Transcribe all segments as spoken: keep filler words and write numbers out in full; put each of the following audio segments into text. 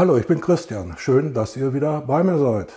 Hallo, ich bin Christian. Schön, dass ihr wieder bei mir seid.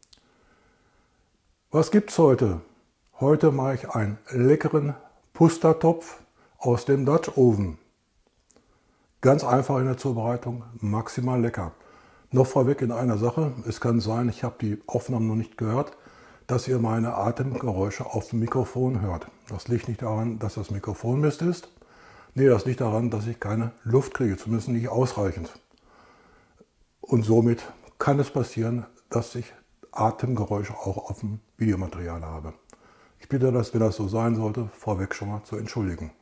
Was gibt's heute? Heute mache ich einen leckeren Pustertopf aus dem Dutch Oven. Ganz einfach in der Zubereitung, maximal lecker. Noch vorweg in einer Sache. Es kann sein, ich habe die Aufnahmen noch nicht gehört, dass ihr meine Atemgeräusche auf dem Mikrofon hört. Das liegt nicht daran, dass das Mikrofon Mist ist. Nee, das liegt daran, dass ich keine Luft kriege, zumindest nicht ausreichend. Und somit kann es passieren, dass ich Atemgeräusche auch auf dem Videomaterial habe. Ich bitte, dass, wenn das so sein sollte, vorweg schon mal zu entschuldigen.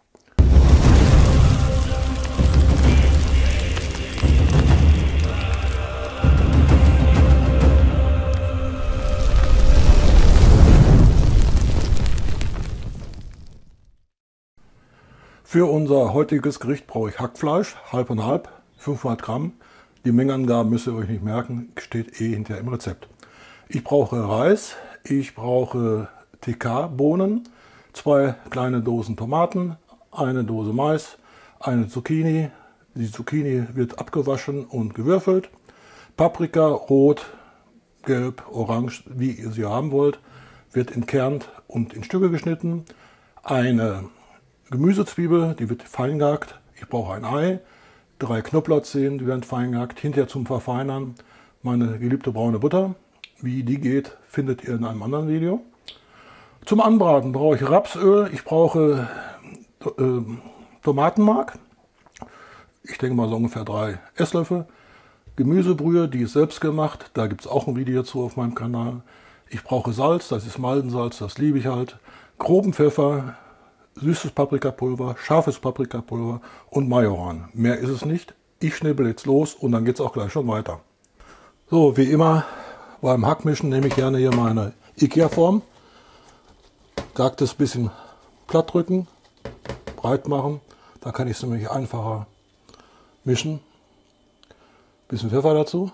Für unser heutiges Gericht brauche ich Hackfleisch, halb und halb, fünfhundert Gramm. Die Mengenangaben müsst ihr euch nicht merken, steht eh hinterher im Rezept. Ich brauche Reis, ich brauche T K-Bohnen, zwei kleine Dosen Tomaten, eine Dose Mais, eine Zucchini. Die Zucchini wird abgewaschen und gewürfelt. Paprika, rot, gelb, orange, wie ihr sie haben wollt, wird entkernt und in Stücke geschnitten. Eine Gemüsezwiebel, die wird fein gehackt. Ich brauche ein Ei. Drei Knoblauchzehen, die werden fein gehackt. Hinterher zum Verfeinern meine geliebte braune Butter. Wie die geht, findet ihr in einem anderen Video. Zum Anbraten brauche ich Rapsöl. Ich brauche äh, Tomatenmark. Ich denke mal so ungefähr drei Esslöffel. Gemüsebrühe, die ist selbst gemacht. Da gibt es auch ein Video dazu auf meinem Kanal. Ich brauche Salz, das ist Maldensalz, das liebe ich halt. Groben Pfeffer, süßes Paprikapulver, scharfes Paprikapulver und Majoran. Mehr ist es nicht. Ich schnibbel jetzt los und dann geht es auch gleich schon weiter. So, wie immer beim Hackmischen nehme ich gerne hier meine Ikea-Form. Gehacktes bisschen platt drücken, breit machen. Dann kann ich es nämlich einfacher mischen. Bisschen Pfeffer dazu.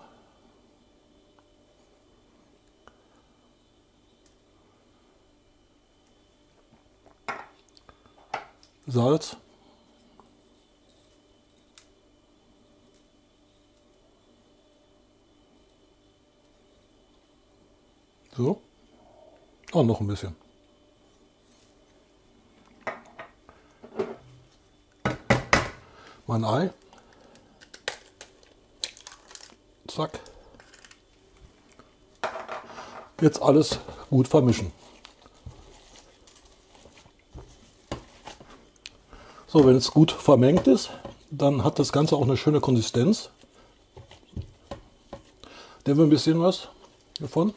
Salz. So. Und noch ein bisschen. Mein Ei. Zack. Jetzt alles gut vermischen. So, wenn es gut vermengt ist, dann hat das Ganze auch eine schöne Konsistenz. Nehmen wir ein bisschen was davon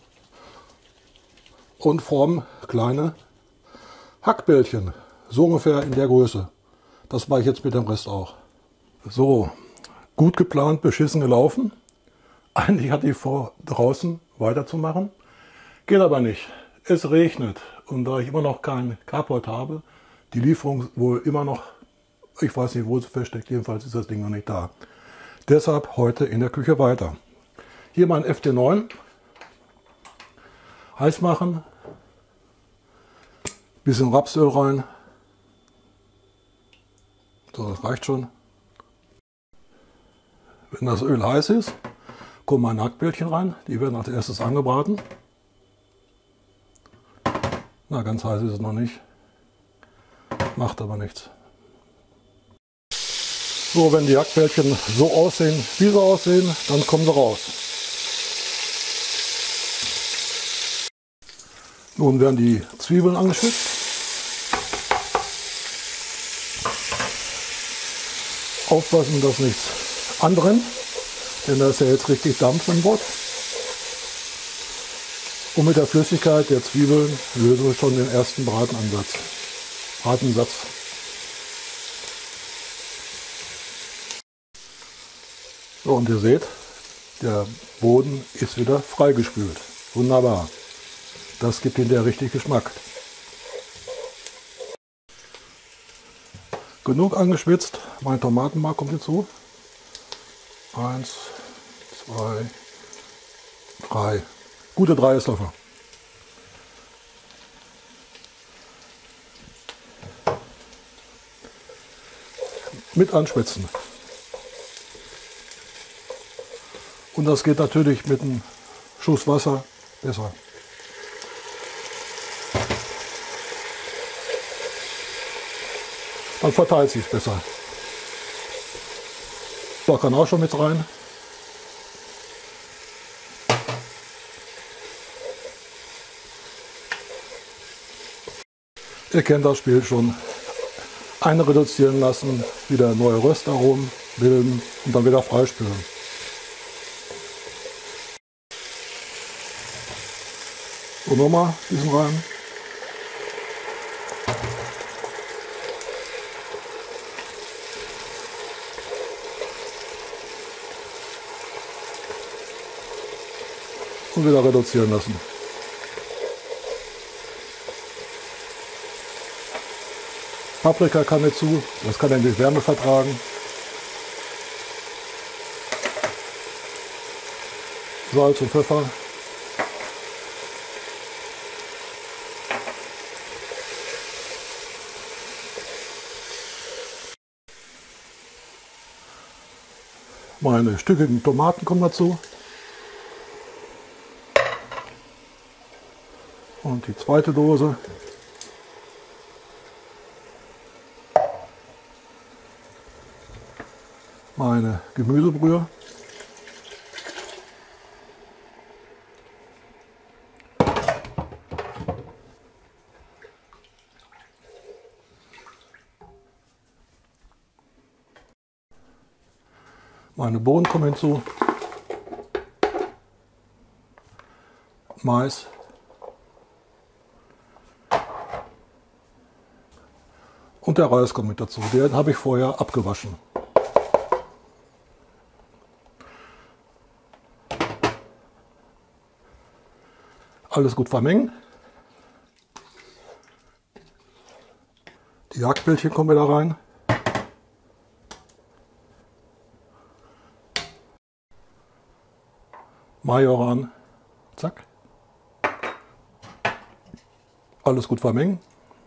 und formen kleine Hackbällchen. So ungefähr in der Größe. Das mache ich jetzt mit dem Rest auch. So, gut geplant, beschissen gelaufen. Eigentlich hatte ich vor, draußen weiterzumachen. Geht aber nicht. Es regnet und da ich immer noch kein Carport habe, die Lieferung wohl immer noch, ich weiß nicht, wo sie versteckt, jedenfalls ist das Ding noch nicht da. Deshalb heute in der Küche weiter. Hier mein F D neun. Heiß machen. Bisschen Rapsöl rein. So, das reicht schon. Wenn das Öl heiß ist, kommen meine Hackbällchen rein. Die werden als erstes angebraten. Na, ganz heiß ist es noch nicht. Macht aber nichts. So, wenn die Hackbällchen so aussehen, wie sie aussehen, dann kommen sie raus. Nun werden die Zwiebeln angeschnitten. Aufpassen, dass nichts anbrennt, denn da ist ja jetzt richtig Dampf im Brot. Und mit der Flüssigkeit der Zwiebeln lösen wir schon den ersten Bratenansatz. Bratensatz. So, und ihr seht, der Boden ist wieder freigespült. Wunderbar. Das gibt hinterher richtig Geschmack. Genug angeschwitzt. Mein Tomatenmark kommt hinzu. Eins, zwei, drei. Gute drei Esslöffel. Mit anschwitzen. Und das geht natürlich mit einem Schuss Wasser besser. Dann verteilt sich besser. Da kann auch schon mit rein. Ihr kennt das Spiel schon. Einreduzieren lassen, wieder neue Röstaromen bilden und dann wieder freispülen. So, nochmal diesen rein. Und wieder reduzieren lassen. Paprika kann nicht zu, das kann nämlich Wärme vertragen. Salz und Pfeffer. Meine stückigen Tomaten kommen dazu. Und die zweite Dose. Meine Gemüsebrühe. Meine Bohnen kommen hinzu. Mais. Und der Reis kommt mit dazu. Den habe ich vorher abgewaschen. Alles gut vermengen. Die Hackbällchen kommen wieder rein. Majoran. Zack. Alles gut vermengen.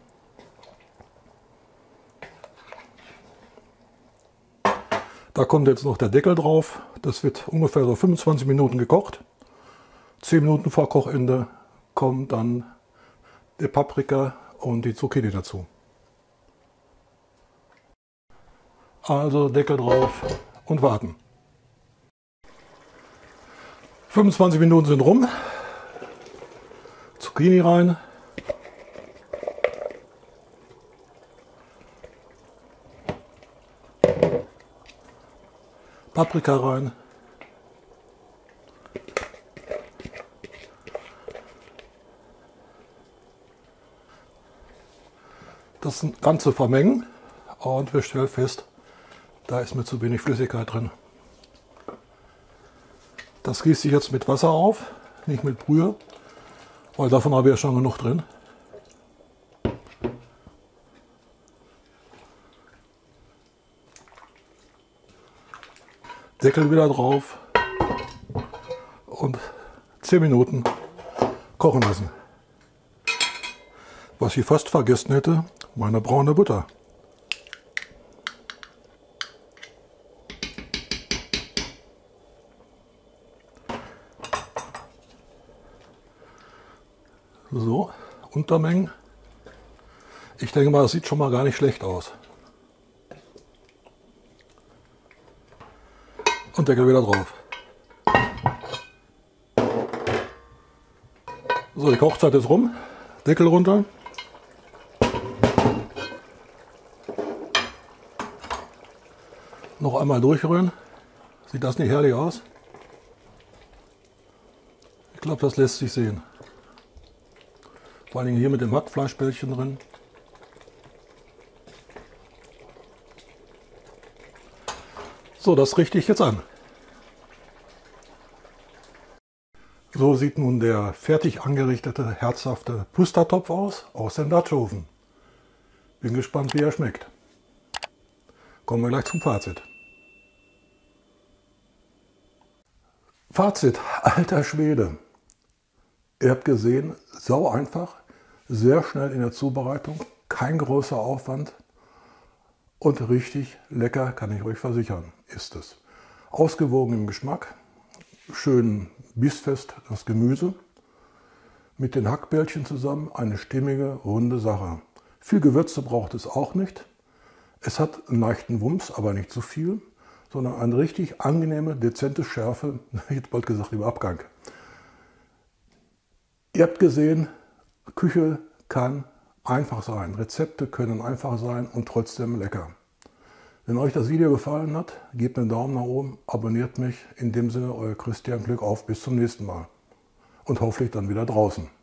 Da kommt jetzt noch der Deckel drauf. Das wird ungefähr so fünfundzwanzig Minuten gekocht. zehn Minuten vor Kochende kommt dann die Paprika und die Zucchini dazu. Also Deckel drauf und warten. fünfundzwanzig Minuten sind rum. Zucchini rein. Paprika rein. Das Ganze vermengen und wir stellen fest, da ist mir zu wenig Flüssigkeit drin. Das gieße ich jetzt mit Wasser auf, nicht mit Brühe, weil davon habe ich ja schon genug drin. Deckel wieder drauf und zehn Minuten kochen lassen. Was ich fast vergessen hätte, meine braune Butter. So, Untermengen. Ich denke mal, das sieht schon mal gar nicht schlecht aus. Und Deckel wieder drauf. So, die Kochzeit ist rum. Deckel runter. Noch einmal durchrühren. Sieht das nicht herrlich aus? Ich glaube, das lässt sich sehen. Vor allem hier mit dem Hackfleischbällchen drin. So, das richte ich jetzt an. So sieht nun der fertig angerichtete, herzhafte Pustertopf aus, aus dem Dutch Oven. Bin gespannt, wie er schmeckt. Kommen wir gleich zum Fazit. Fazit, alter Schwede. Ihr habt gesehen, sau einfach, sehr schnell in der Zubereitung, kein großer Aufwand und richtig lecker, kann ich euch versichern, ist es. Ausgewogen im Geschmack, schön bissfest das Gemüse mit den Hackbällchen zusammen. Eine stimmige, runde Sache. Viel Gewürze braucht es auch nicht. Es hat einen leichten Wumms, aber nicht zu viel, sondern eine richtig angenehme, dezente Schärfe. Ich hätte bald gesagt, im Abgang. Ihr habt gesehen, Küche kann einfach sein. Rezepte können einfach sein und trotzdem lecker. Wenn euch das Video gefallen hat, gebt einen Daumen nach oben, abonniert mich. In dem Sinne, euer Christian, Glück auf, bis zum nächsten Mal. Und hoffentlich dann wieder draußen.